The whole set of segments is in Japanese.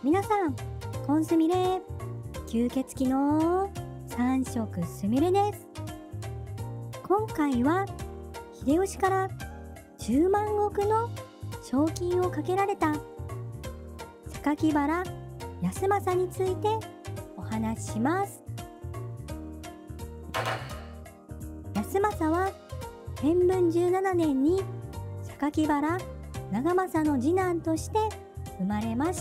皆さん、コンスミレ吸血鬼の三色すみれです。今回は秀吉から10万石の賞金をかけられた榊原康政についてお話しします。康政は天文17年に榊原長政の次男として生まれました。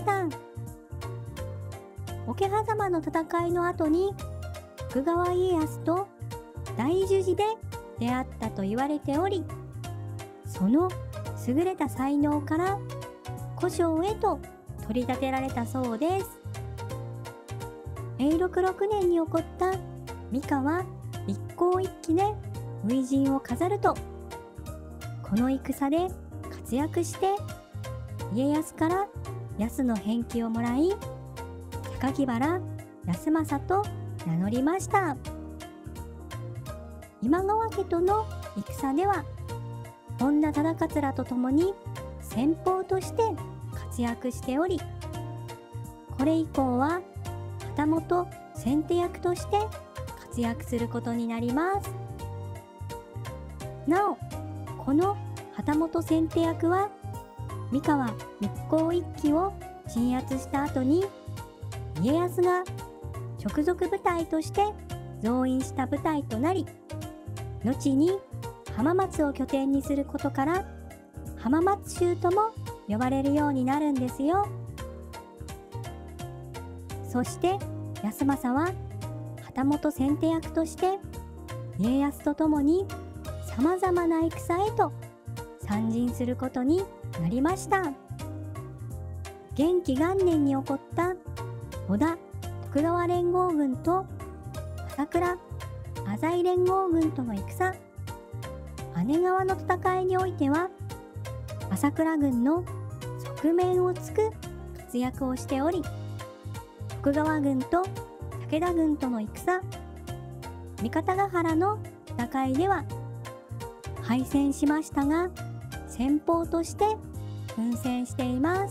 桶狭間の戦いの後に徳川家康と大樹寺で出会ったと言われており、その優れた才能から古将へと取り立てられたそうです。永禄6年に起こった三河一向一揆で初陣を飾ると、この戦で活躍して家康から康の返記をもらい、榊原康政と名乗りました。今川家との戦では本田忠勝らと共に先鋒として活躍しており、これ以降は旗本先手役として活躍することになります。なお、この旗本先手役は三河一向一揆を鎮圧した後に家康が直属部隊として増員した部隊となり、後に浜松を拠点にすることから浜松衆とも呼ばれるようになるんですよ。そして康政は旗本先手役として家康と共にさまざまな戦へと参陣することになりました。元亀元年に起こった織田徳川連合軍と朝倉浅井連合軍との戦、姉川の戦いにおいては朝倉軍の側面を突く活躍をしており、徳川軍と武田軍との戦、三方ヶ原の戦いでは敗戦しましたが、先鋒として奮戦しています。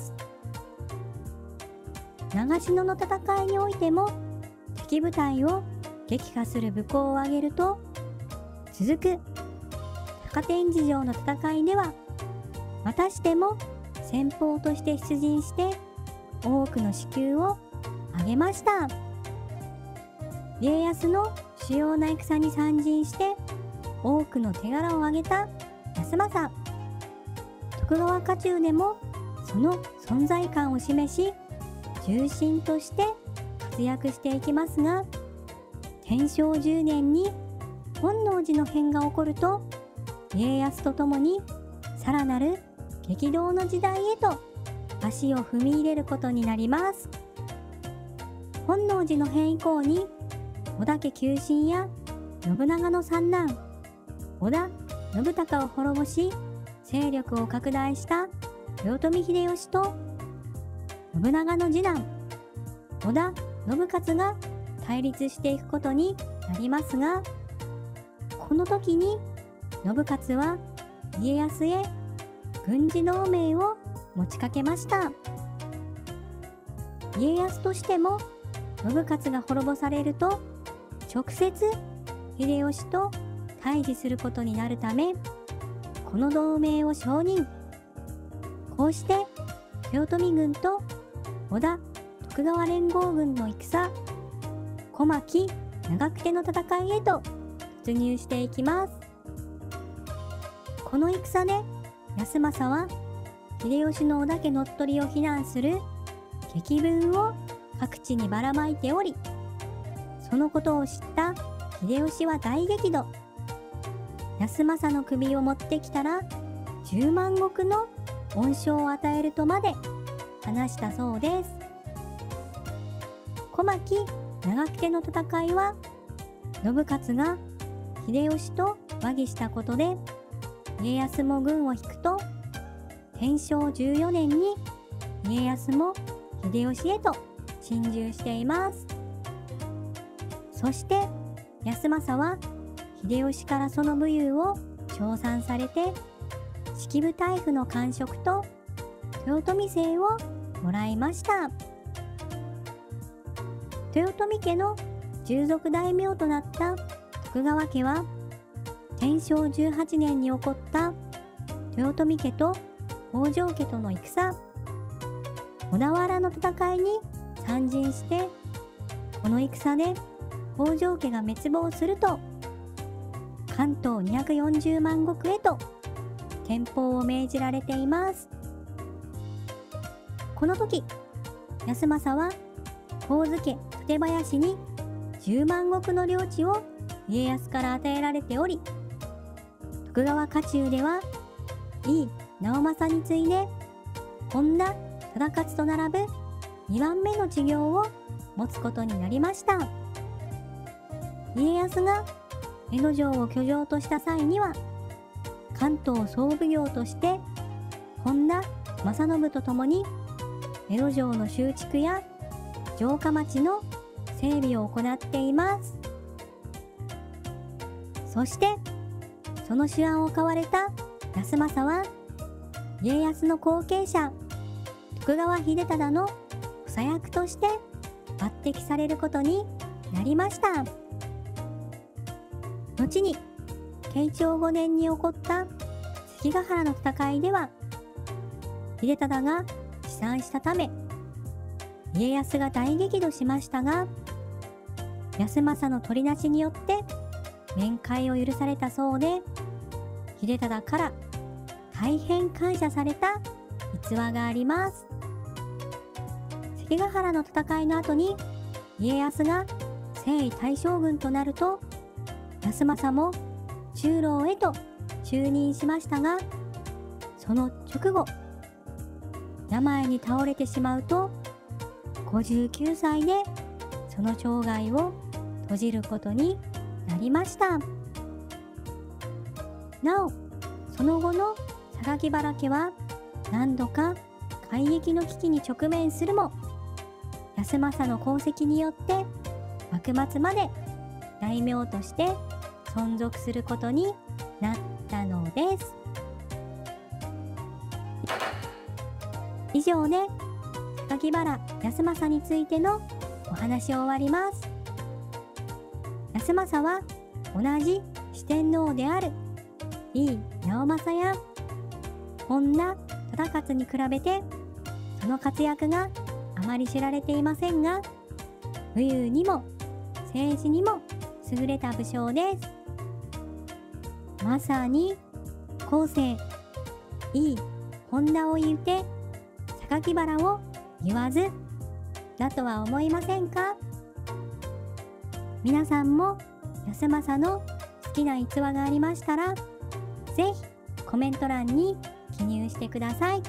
長篠の戦いにおいても敵部隊を撃破する武功を挙げると、続く高天神城の戦いではまたしても先鋒として出陣して多くの死球を挙げました。家康の主要な戦に参陣して多くの手柄を挙げた康政。徳川家中でもその存在感を示し重臣として活躍していきますが、天正10年に本能寺の変が起こると、家康と共にさらなる激動の時代へと足を踏み入れることになります。本能寺の変以降に織田家旧臣や信長の三男織田信孝を滅ぼし勢力を拡大した豊臣秀吉と信長の次男織田信雄が対立していくことになりますが、この時に信雄は家康へ軍事同盟を持ちかけました。家康としても信雄が滅ぼされると直接秀吉と対峙することになるため、この同盟を承認。こうして豊臣軍と織田徳川連合軍の戦、小牧長久手の戦いへと突入していきます。この戦で康政は秀吉の織田家乗っ取りを非難する檄文を各地にばらまいており、そのことを知った秀吉は大激怒。康政の首を持ってきたら10万石の恩賞を与えるとまで話したそうです。小牧長久手の戦いは信雄が秀吉と和議したことで家康も軍を引くと、天正14年に家康も秀吉へと進駐しています。そして康政は秀吉からその武勇を称賛されて式部大夫の官職と豊臣姓をもらいました。 豊臣家の従属大名となった徳川家は、天正18年に起こった豊臣家と北条家との戦、小田原の戦いに参陣して、この戦で北条家が滅亡すると、関東240万石へと天保を命じられています。この時、康政は上野館林に10万石の領地を家康から与えられており、徳川家中では井伊直政に次いで本田忠勝と並ぶ2番目の知行を持つことになりました。家康が江戸城を居城とした際には、関東総奉行として本田正信と共に江戸城の修築や城下町の整備を行っています。そしてその手腕を買われた康政は、家康の後継者徳川秀忠の補佐役として抜擢されることになりました。後に慶長5年に起こった関ヶ原の戦いでは、秀忠が帰参したため家康が大激怒しましたが、康政の取りなしによって面会を許されたそうで、秀忠から大変感謝された逸話があります。関ヶ原の戦いの後に家康が征夷大将軍となると、康政も中郎へと就任しましたが、その直後、病に倒れてしまうと、59歳でその生涯を閉じることになりました。なお、その後の榊原家は何度か改易の危機に直面するも、康政の功績によって幕末まで大名として存続することになったのです。以上で榊原康政についてのお話を終わります。康政は同じ四天王である井伊直政や本田忠勝に比べて、その活躍があまり知られていませんが、武勇にも政治にも優れた武将です。まさに後世井伊本田を言うて榊原を言わずだとは思いませんか？皆さんも康政の好きな逸話がありましたら、ぜひコメント欄に記入してください。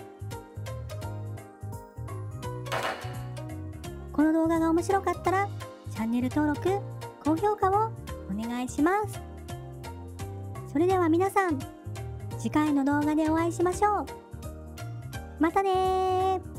この動画が面白かったらチャンネル登録、高評価をお願いします。それでは皆さん、次回の動画でお会いしましょう。またねー。